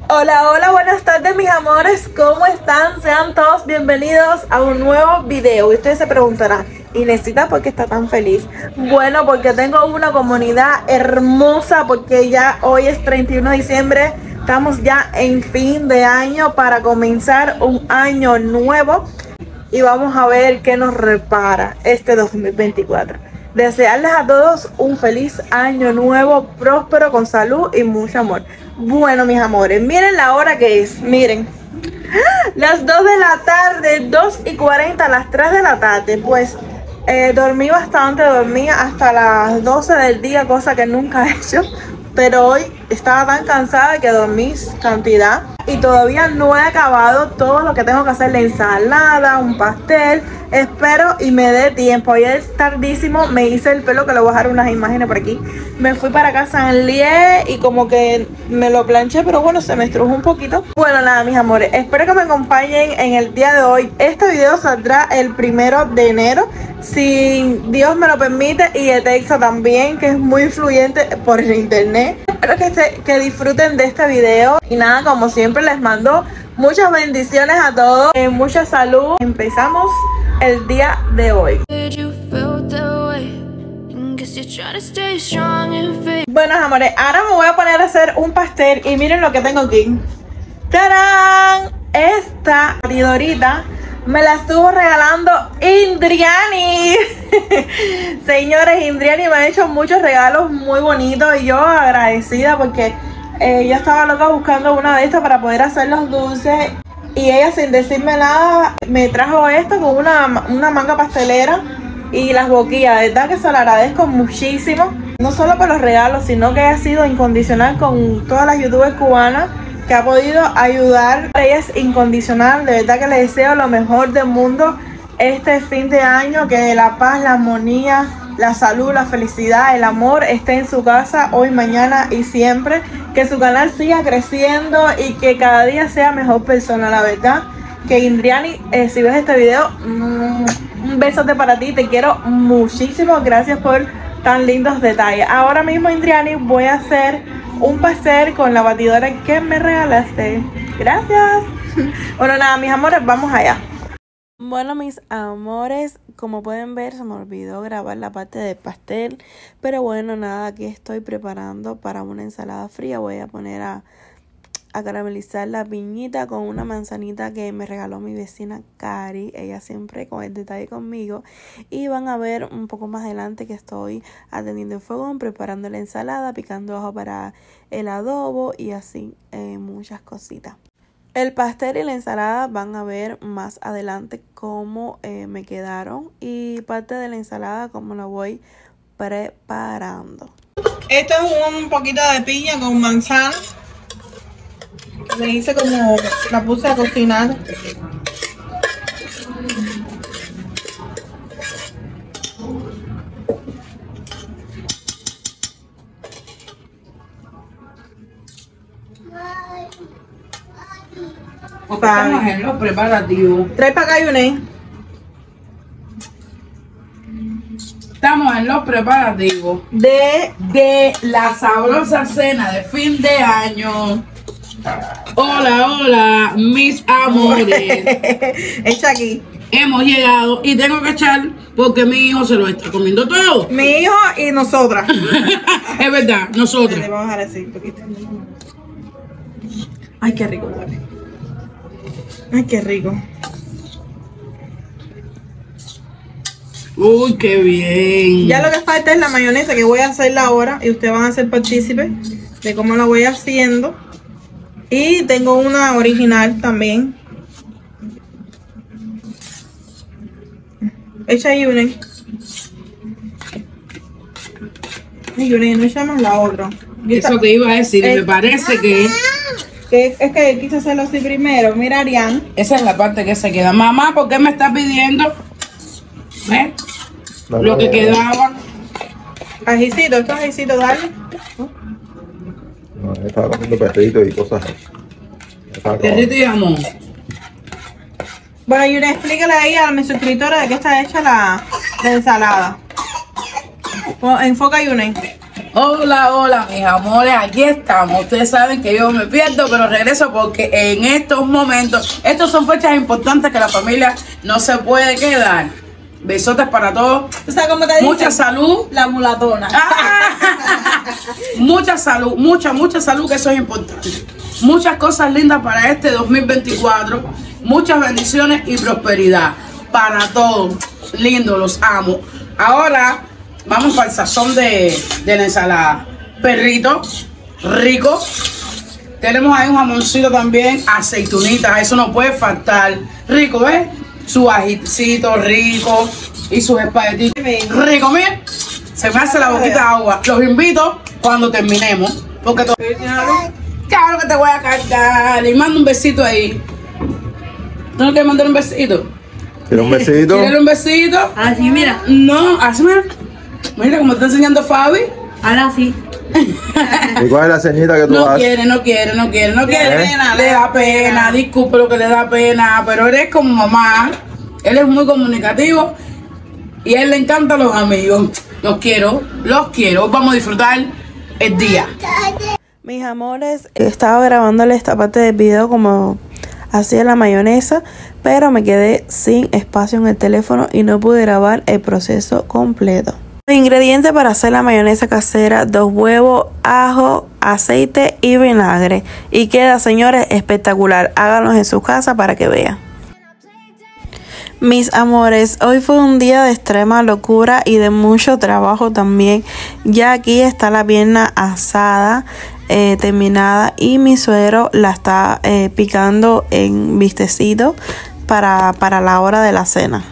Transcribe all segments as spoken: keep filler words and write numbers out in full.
Hola, hola, buenas tardes mis amores, ¿cómo están? Sean todos bienvenidos a un nuevo video. Y ustedes se preguntarán, Inesita, ¿por qué está tan feliz? Bueno, porque tengo una comunidad hermosa, porque ya hoy es treinta y uno de diciembre, estamos ya en fin de año para comenzar un año nuevo. Y vamos a ver qué nos repara este dos mil veinticuatro. Desearles a todos un feliz año nuevo, próspero, con salud y mucho amor. Bueno, mis amores, miren la hora que es, miren. Las dos de la tarde, dos y cuarenta, las tres de la tarde. Pues eh, dormí bastante, dormí hasta las doce del día, cosa que nunca he hecho. Pero hoy estaba tan cansada que dormí cantidad. Y todavía no he acabado todo lo que tengo que hacer. La ensalada, un pastel. Espero y me dé tiempo. Hoy es tardísimo. Me hice el pelo, que le voy a dejar unas imágenes por aquí. Me fui para casa en Lie y como que me lo planché, pero bueno, se me estrujó un poquito. Bueno, nada, mis amores, espero que me acompañen en el día de hoy. Este video saldrá el primero de enero, si Dios me lo permite, y Etexa también, que es muy influyente por el internet. Espero que, se, que disfruten de este video. Y nada, como siempre, les mando muchas bendiciones a todos, eh, mucha salud. Empezamos el día de hoy. Bueno, amores, ahora me voy a poner a hacer un pastel. Y miren lo que tengo aquí. ¡Tarán! Esta batidorita me la estuvo regalando Indriani. Señores, Indriani me ha hecho muchos regalos muy bonitos y yo agradecida porque eh, yo estaba loca buscando una de estas para poder hacer los dulces. Y ella, sin decirme nada, me trajo esto con una, una manga pastelera y las boquillas. De verdad que se lo agradezco muchísimo. No solo por los regalos, sino que ha sido incondicional con todas las youtubers cubanas que ha podido ayudar. Ella es incondicional. De verdad que le deseo lo mejor del mundo este fin de año. Que la paz, la armonía, la salud, la felicidad, el amor esté en su casa hoy, mañana y siempre. Que su canal siga creciendo y que cada día sea mejor persona. La verdad que Indriani, eh, si ves este video, mmm, un besote para ti. Te quiero muchísimo. Gracias por tan lindos detalles. Ahora mismo, Indriani, voy a hacer un pastel con la batidora que me regalaste. Gracias. Bueno, nada, mis amores, vamos allá. Bueno, mis amores, como pueden ver, se me olvidó grabar la parte del pastel. Pero bueno, nada, aquí estoy preparando para una ensalada fría. Voy a poner a, a caramelizar la piñita con una manzanita que me regaló mi vecina Cari. Ella siempre con el detalle conmigo. Y van a ver un poco más adelante que estoy atendiendo el fogón, preparando la ensalada, picando ajo para el adobo y así eh, muchas cositas. El pastel y la ensalada van a ver más adelante cómo eh, me quedaron. Y parte de la ensalada cómo la voy preparando. Esto es un poquito de piña con manzana. Le hice como la puse a cocinar. Estamos en los preparativos. Trae para acá, Yune. Estamos en los preparativos de, de la sabrosa cena de fin de año. Hola, hola, mis amores. Echa aquí. Hemos llegado y tengo que echar porque mi hijo se lo está comiendo todo. Mi hijo y nosotras. Es verdad, nosotras. Le vamos a dejar así un poquito. Ay, qué rico huele. Ay, qué rico. Uy, qué bien. Ya lo que falta es la mayonesa, que voy a hacerla ahora y ustedes van a ser partícipes de cómo la voy haciendo. Y tengo una original también. Echa ahí una. Ay, una, no echamos la otra. Eso te iba a decir, eh, me parece que... que es que quise hacerlo así primero. Mira, Arián. Esa es la parte que se queda. Mamá, ¿por qué me estás pidiendo? ¿Ves? No, lo que no, quedaba. Ajicito, estos ajicitos, dale. No, estaba comiendo perrito y cosas. Perrito y jamón. Bueno, Yune, explícale ahí a mis suscriptores de qué está hecha la, la ensalada. Enfoca, Yune. Hola, hola, mis amores, aquí estamos. Ustedes saben que yo me pierdo, pero regreso porque en estos momentos, estos son fechas importantes que la familia no se puede quedar. Besotes para todos. ¿Tú sabes cómo te dicen? Mucha salud. La mulatona. Ah, mucha salud, mucha, mucha salud, que eso es importante. Muchas cosas lindas para este dos mil veinticuatro. Muchas bendiciones y prosperidad para todos. Lindo, los amo. Ahora vamos para el sazón de, de la ensalada. Perrito, rico. Tenemos ahí un jamoncito también, aceitunitas, eso no puede faltar. Rico, ¿ves? Su ajicito rico y sus espaguetitos. Rico, miren. Se me hace la boquita de agua. Los invito cuando terminemos. Porque todo... Claro que te voy a cargar. Y mando un besito ahí. ¿Tú no quieres mandar un besito? ¿Quieres un besito? ¿Quieres un besito? Así, mira. No, así mira. Mira como está enseñando Fabi. Ahora sí. ¿Y cuál es la ceñita que tú No haces? quiere, no quiere, no quiere, no quiere. ¿Eh? Le da pena, disculpe lo que le da pena, pero él es como mamá. Él es muy comunicativo y a él le encantan los amigos. Los quiero, los quiero. Vamos a disfrutar el día. Mis amores, estaba grabándole esta parte del video como hacía la mayonesa, pero me quedé sin espacio en el teléfono y no pude grabar el proceso completo. Los ingredientes para hacer la mayonesa casera: dos huevos, ajo, aceite y vinagre. Y queda, señores, espectacular. Háganlos en su casa para que vean. Mis amores, hoy fue un día de extrema locura y de mucho trabajo también. Ya aquí está la pierna asada, eh, terminada, y mi suegro la está eh, picando en bistecito para, para la hora de la cena.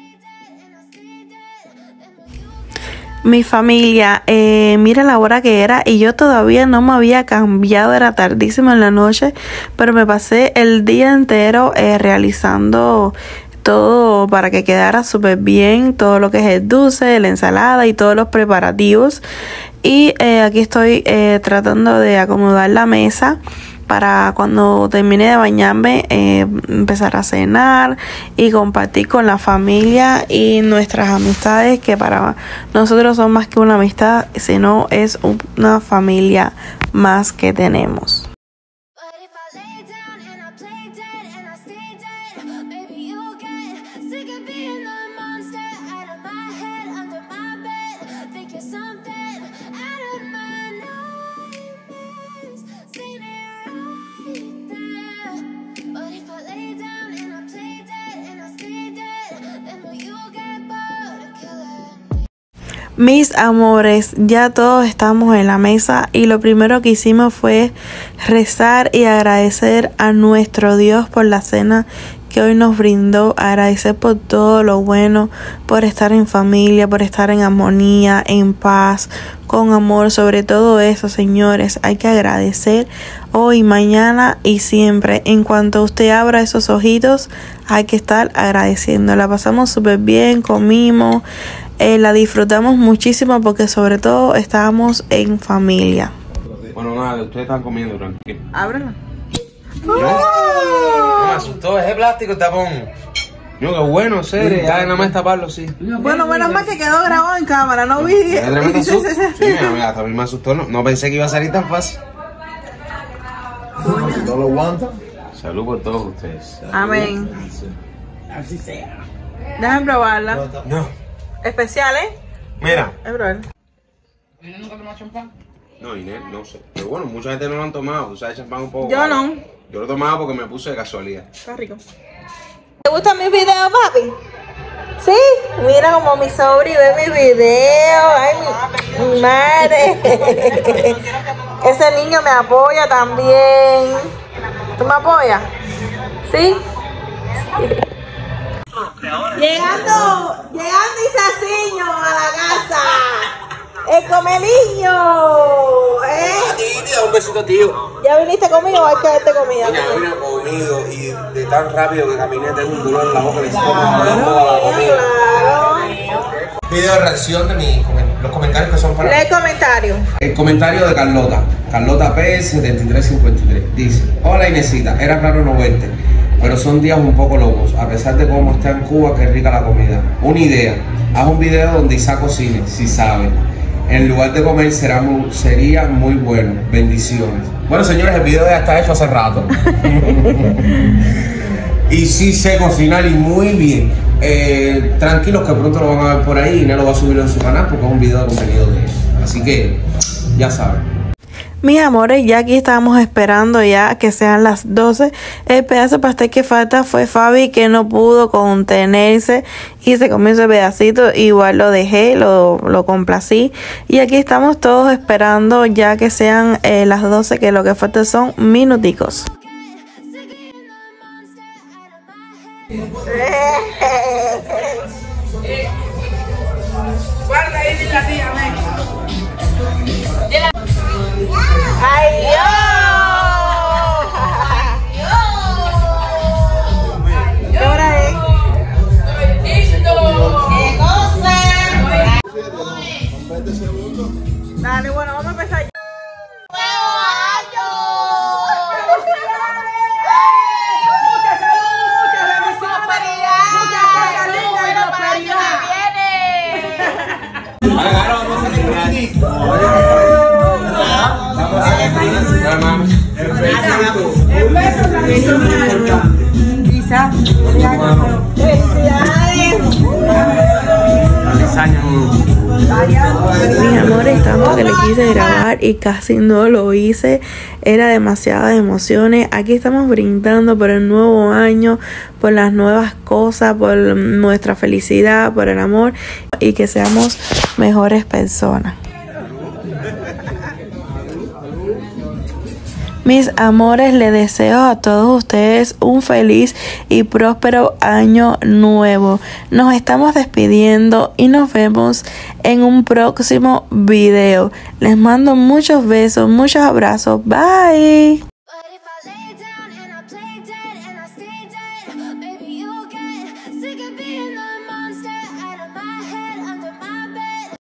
Mi familia, eh, mira la hora que era y yo todavía no me había cambiado, era tardísimo en la noche, pero me pasé el día entero eh, realizando todo para que quedara súper bien, todo lo que es el dulce, la ensalada y todos los preparativos. Y eh, aquí estoy eh, tratando de acomodar la mesa para cuando termine de bañarme eh, empezar a cenar y compartir con la familia y nuestras amistades, que para nosotros son más que una amistad, sino es una familia más que tenemos. Mis amores, ya todos estamos en la mesa y lo primero que hicimos fue rezar y agradecer a nuestro Dios por la cena que hoy nos brindó, agradecer por todo lo bueno, por estar en familia, por estar en armonía, en paz, con amor. Sobre todo eso, señores, hay que agradecer hoy, mañana y siempre. En cuanto usted abra esos ojitos, hay que estar agradeciendo. La pasamos súper bien, comimos, eh, la disfrutamos muchísimo porque sobre todo estábamos en familia. Bueno, nada, ustedes están comiendo, tranquilo. Ábrela. No, no me asustó, ese plástico tapón. No, qué bueno, serio, ya nada más taparlo, sí. Bueno, menos mal que quedó grabado en cámara, no vi. ¿Qué tremendo susto? Sí, mira, mira, hasta a mí me asustó, no, no pensé que iba a salir tan fácil. ¿No lo aguanta? Salud por todos ustedes. Salud. Amén. Así sea. Déjame probarla. No, Especial, ¿eh? mira. Es probar. ¿Viene nunca tomar champán? No, Inés, no sé. Pero bueno, mucha gente no lo han tomado. Tú sabes, champán un poco. Yo caro. no. Yo lo tomaba porque me puse de casualidad. Está rico. ¿Te gustan mis videos, papi? Sí, mira como mi sobri ve mis videos. Ay, mi, mi madre. Ese niño me apoya también. ¿Tú me apoyas? ¿Sí? Llegando, llegando Isaciño a la casa. El comeliño. ¿Eh? Un besito, tío. ¿Ya viniste conmigo o hay que darte comida? Ya vine comido y de tan rápido que caminé tengo un dolor en la boca del estómago de toda la comida. Video de reacción de mis comen- los comentarios que son para Lee el comentario. El comentario de Carlota, Carlota P setenta y tres cincuenta y tres, dice: hola Inesita, era raro no verte, pero son días un poco locos, a pesar de cómo está en Cuba, qué rica la comida. Una idea, haz un video donde Isa cocine, si sabe. en lugar de comer será muy, sería muy bueno. Bendiciones. Bueno, señores, el video ya está hecho hace rato. Y sí sé cocinar y muy bien. Eh, tranquilos que pronto lo van a ver por ahí y Nelo va a subirlo en su canal porque es un video de contenido de él. Así que ya saben. Mis amores, ya aquí estábamos esperando ya que sean las doce. El pedazo de pastel que falta fue Fabi, que no pudo contenerse y se comió ese pedacito. Igual lo dejé, lo, lo complací. Y aquí estamos todos esperando ya que sean eh, las doce, que lo que falta son minuticos. Guarda ahí la tía, ¡Ay, Dios! ¿Qué hora es? ¡Qué cosa! Dale, bueno, vamos a empezar. Mucha salud, mucha prosperidad, muchas cosas lindas y prosperidad. El beso tradicional. Quizás. Mis amores, tanto que le quise grabar y casi no lo hice. Era demasiadas emociones. Aquí estamos brindando por el nuevo año, por las nuevas cosas, por nuestra felicidad, por el amor y que seamos mejores personas. Mis amores, les deseo a todos ustedes un feliz y próspero año nuevo. Nos estamos despidiendo y nos vemos en un próximo video. Les mando muchos besos, muchos abrazos. Bye.